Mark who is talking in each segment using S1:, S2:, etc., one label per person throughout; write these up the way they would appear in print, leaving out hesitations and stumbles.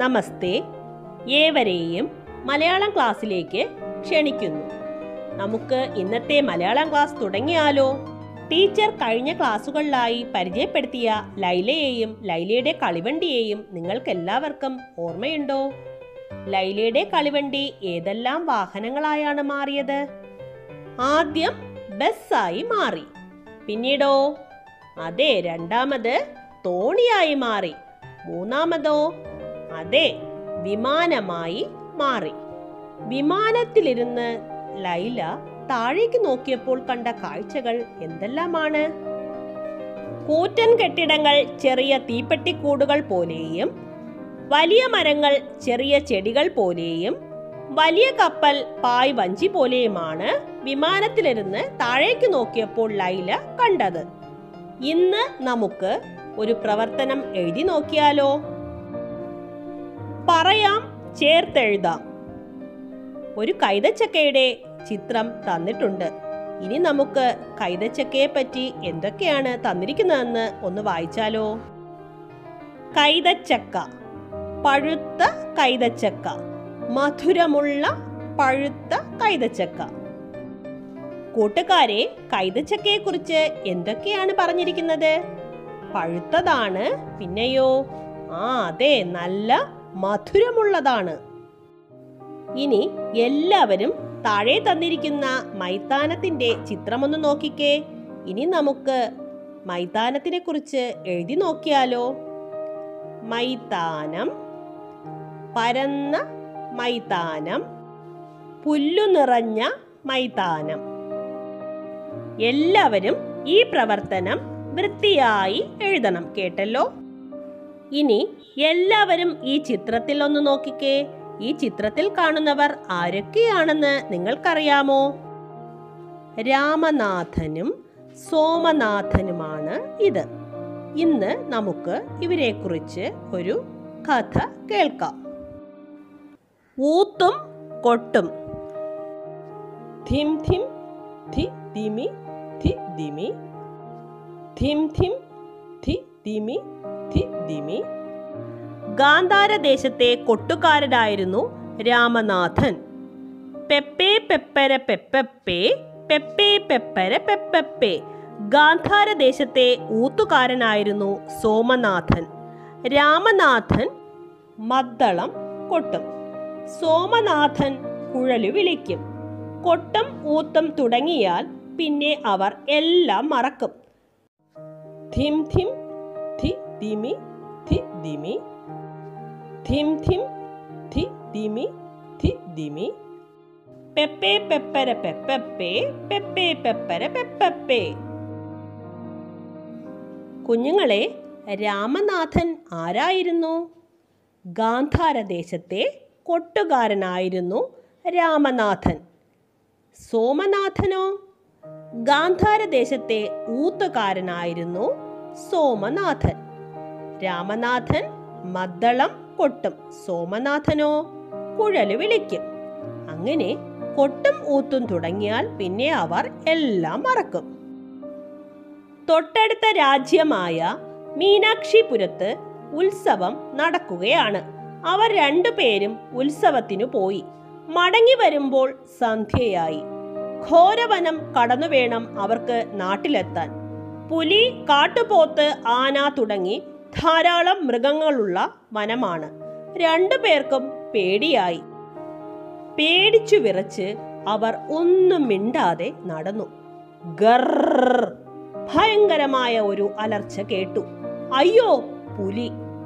S1: നമസ്തേ, ഏവരെയും മലയാളം ക്ലാസ്സിലേക്ക് ക്ഷണിക്കുന്നു. നമുക്ക് ഇന്നത്തെ മലയാളം ക്ലാസ് തുടങ്ങിയാലോ? ടീച്ചർ കഴിഞ്ഞ ക്ലാസ്സുകളിലായി പരിചയപ്പെടുത്തിയ ലൈലയെയും ലൈലയുടെ കളിവണ്ടിയെയും നിങ്ങൾക്കെല്ലാവർക്കും ഓർമ്മയുണ്ടോ? ലൈലയുടെ കളിവണ്ടി ഏതെല്ലാം വാഹനങ്ങളായാണ് മാറിയത്? ആദ്യം ബസ്സായി മാറി. പിന്നീടോ? അതെ, രണ്ടാമത് തോണിയായി മാറി. മൂന്നാമതോ? അതെ, വിമാനമായി മാറി. വിമാനത്തിലിരുന്ന് ലൈല താഴേക്ക് നോക്കിയപ്പോൾ കണ്ട കാഴ്ചകൾ എന്തെല്ലാമാണ്? കൂറ്റൻ കെട്ടിടങ്ങൾ ചെറിയ തീപ്പെട്ടിക്കൂടുകൾ പോലെയും, വലിയ മരങ്ങൾ ചെറിയ ചെടികൾ പോലെയും, വലിയ കപ്പൽ പായ് വഞ്ചി പോലെയുമാണ് വിമാനത്തിലിരുന്ന് താഴേക്ക് നോക്കിയപ്പോൾ ലൈല കണ്ടത്. ഇന്ന് നമുക്ക് ഒരു പ്രവർത്തനം എഴുതി നോക്കിയാലോ? പറയാം, ചേർത്തെഴുതാം. ഒരു കൈതച്ചക്കയുടെ ചിത്രം തന്നിട്ടുണ്ട്. ഇനി നമുക്ക് കൈതച്ചക്കയെ പറ്റി എന്തൊക്കെയാണ് തന്നിരിക്കുന്നതെന്ന് ഒന്ന് വായിച്ചാലോ? കൈതച്ചക്ക, പഴുത്ത കൈതച്ചക്ക, മധുരമുള്ള പഴുത്ത കൈതച്ചക്ക. കൂട്ടുകാരെ, കൈതച്ചക്കയെ കുറിച്ച് എന്തൊക്കെയാണ് പറഞ്ഞിരിക്കുന്നത്? പഴുത്തതാണ്. പിന്നെയോ? അതെ, നല്ല മധുരമുള്ളതാണ്. ഇനി എല്ലാവരും താഴെ തന്നിരിക്കുന്ന മൈതാനത്തിന്റെ ചിത്രമൊന്ന് നോക്കിക്കേ. ഇനി നമുക്ക് മൈതാനത്തിനെ കുറിച്ച് എഴുതി നോക്കിയാലോ? മൈതാനം, പരന്ന മൈതാനം, പുല്ലു നിറഞ്ഞ മൈതാനം. എല്ലാവരും ഈ പ്രവർത്തനം വൃത്തിയായി എഴുതണം. കേട്ടല്ലോ? ഇനി എല്ലാവരും ഈ ചിത്രത്തിൽ ഒന്ന് നോക്കിക്കേ. ഈ ചിത്രത്തിൽ കാണുന്നവർ ആരൊക്കെയാണെന്ന് നിങ്ങൾക്കറിയാമോ? രാമനാഥനും സോമനാഥനുമാണ് ഇത്. ഇന്ന് നമുക്ക് ഇവരെക്കുറിച്ച് ഒരു കഥ കേൾക്കാം. ഊത്തും കൊട്ടും. ധിം ധിം ധി ധിമി ധി ധിമി, ധിം ധിം ധി ധിമി ധി ധിമി. ഗാന്ധാരദേശത്തെ കൊട്ടുകാരനായിരുന്നു രാമനാഥൻ. പെപ്പേ പെപ്പര പെപ്പപ്പേ, പെപ്പേ പെപ്പര പെപ്പപ്പേ. ഗാന്ധാരദേശത്തെ ഊത്തുകാരനായിരുന്നു സോമനാഥൻ. രാമനാഥൻ മദ്ദളം കൊട്ടും, സോമനാഥൻ കുഴലു വിളിക്കും. കൊട്ടും ഊത്തും തുടങ്ങിയാൽ പിന്നെ അവർ എല്ലാം മറക്കും. ധിം ധിം ധി ധിമി ധി ധിമി, ധിം ധിം ധി ധിമി ധി ധിമി. പെപ്പേ പെപ്പര പെപ്പപ്പേ, പെപ്പേ പെപ്പര പെപ്പപ്പേ. കുഞ്ഞുങ്ങളെ, രാമനാഥൻ ആരായിരുന്നു? ഗാന്ധാരദേശത്തെ കൊട്ടുകാരനായിരുന്നു രാമനാഥൻ. സോമനാഥനോ? ഗാന്ധാരദേശത്തെ ഊത്തുകാരനായിരുന്നു സോമനാഥൻ. രാമനാഥൻ മദ്ദളം കൊട്ടും, സോമനാഥനോ കുഴല് വിളിക്കും. അങ്ങനെ കൊട്ടും ഊത്തും തുടങ്ങിയാൽ പിന്നെ അവർ എല്ലാം മറക്കും. തൊട്ടടുത്ത രാജ്യമായ മീനാക്ഷിപുരത്ത് ഉത്സവം നടക്കുകയാണ്. അവർ രണ്ടുപേരും ഉത്സവത്തിനു പോയി. മടങ്ങി വരുമ്പോൾ സന്ധ്യയായി. ഘോരവനം കടന്നു വേണം അവർക്ക് നാട്ടിലെത്താൻ. പുലി, കാട്ടുപോത്ത്, ആന തുടങ്ങി ധാരാളം മൃഗങ്ങളുള്ള വനമാണ്. രണ്ടുപേർക്കും പേടിയായി. പേടിച്ചു വിറച്ച് അവർ ഒന്നും മിണ്ടാതെ നടന്നു. ഗർർ! ഭയങ്കരമായ ഒരു അലർച്ച കേട്ടു. അയ്യോ, പുലി!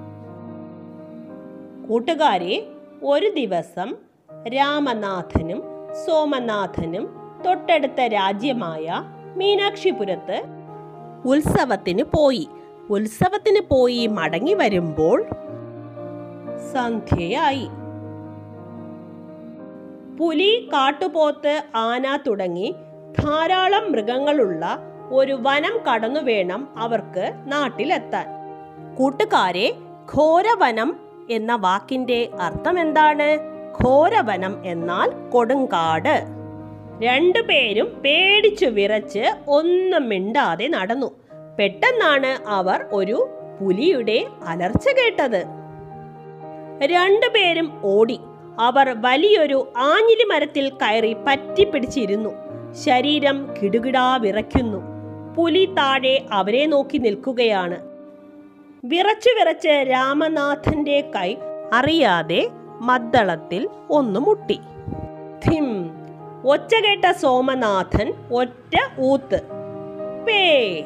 S1: കൂട്ടുകാരെ, ഒരു ദിവസം രാമനാഥനും സോമനാഥനും തൊട്ടടുത്ത രാജ്യമായ മീനാക്ഷിപുരത്ത് ഉത്സവത്തിന് പോയി മടങ്ങി വരുമ്പോൾ സന്ധ്യയായി. പുലി, കാട്ടുപോത്ത്, ആന തുടങ്ങി ധാരാളം മൃഗങ്ങളുള്ള ഒരു വനം കടന്നു വേണം അവർക്ക് നാട്ടിലെത്താൻ. കൂട്ടുകാരെ, ഘോരവനം എന്ന വാക്കിന്റെ അർത്ഥം എന്താണ്? ഘോരവനം എന്നാൽ കൊടുങ്കാട്. രണ്ടുപേരും പേടിച്ചു വിറച്ച് ഒന്നും മിണ്ടാതെ നടന്നു. പെട്ടെന്നാണ് അവർ ഒരു പുലിയുടെ അലർച്ച കേട്ടത്. രണ്ടുപേരും ഓടി. അവർ വലിയൊരു ആഞ്ഞിലി മരത്തിൽ കയറി പറ്റിപ്പിടിച്ചിരുന്നു. ശരീരം കിടുകിടാ വിറയ്ക്കുന്നു. പുലി താഴെ അവരെ നോക്കി നിൽക്കുകയാണ്. വിറച്ചു വിറച്ച് രാമനാഥന്റെ കൈ അറിയാതെ മദ്ദളത്തിൽ ഒന്ന് മുട്ടി. ധിം! ഒച്ച കേട്ട സോമനാഥൻ ഒറ്റ ഊത്ത്. പേ!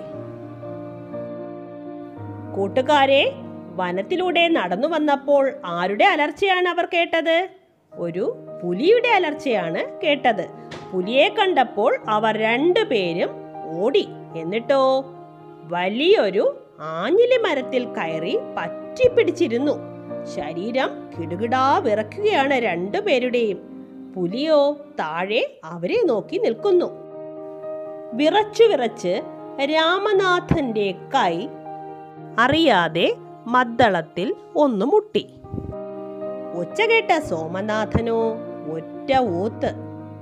S1: കൂട്ടുകാരെ, വനത്തിലൂടെ നടന്നു വന്നപ്പോൾ ആരുടെ അലർച്ചയാണ് അവർ കേട്ടത്? ഒരു പുലിയുടെ അലർച്ചയാണ് കേട്ടത്. പുലിയെ കണ്ടപ്പോൾ അവർ രണ്ടുപേരും ഓടി. എന്നിട്ടോ വലിയൊരു ആഞ്ഞിലി മരത്തിൽ കയറി പറ്റിപ്പിടിച്ചിരുന്നു. ശരീരം കിടുകിടാ വിറയ്ക്കുകയാണ് രണ്ടുപേരുടെയും. പുലിയോ താഴെ അവരെ നോക്കി നിൽക്കുന്നു. വിറച്ചു വിറച്ച് രാമനാഥന്റെ കൈ അറിയാതെ മദ്ദളത്തിൽ ഒന്ന് മുട്ടി. ഒച്ച കേട്ട സോമനാഥനോ ഒറ്റ ഊത്ത്.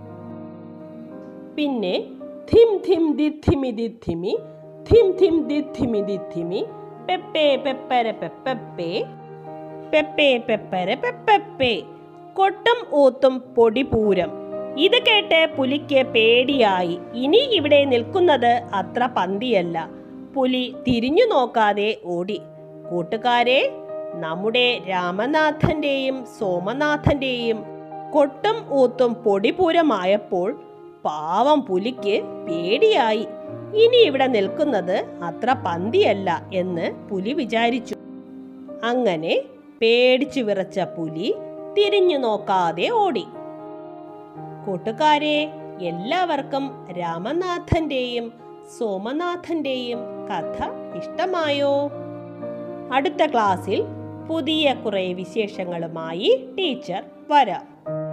S1: പിന്നെ ധിം ധിം ദിദ്ധിമി ദിദ്ധിമി, ധിം ധിം ദിദ്ധിമി ദിദ്ധിമി, പെപ്പേ പെപ്പര പെപ്പപ്പേ, പെപ്പേ പെപ്പര പെപ്പപ്പേ. കൊട്ടും ഊത്തും പൊടിപൂരം. ഇത് കേട്ട് പുലിക്ക് പേടിയായി. ഇനി ഇവിടെ നിൽക്കുന്നത് അത്ര പന്തിയല്ല. പുലി തിരിഞ്ഞു നോക്കാതെ ഓടി. കൂട്ടുകാരെ, നമ്മുടെ രാമനാഥന്റെയും സോമനാഥന്റെയും കൊട്ടും ഊത്തും പൊടിപൂരമായപ്പോൾ പാവം പുലിക്ക് പേടിയായി. ഇനി ഇവിടെ നിൽക്കുന്നത് അത്ര പന്തിയല്ല എന്ന് പുലി വിചാരിച്ചു. അങ്ങനെ പേടിച്ചു വിറച്ച പുലി തിരിഞ്ഞു നോക്കാതെ ഓടി. കൂട്ടുകാരെ, എല്ലാവർക്കും രാമനാഥന്റെയും സോമനാഥന്റെയും കഥ ഇഷ്ടമായോ? അടുത്ത ക്ലാസ്സിൽ പുതിയ കുറെ വിശേഷങ്ങളുമായി ടീച്ചർ വരാം.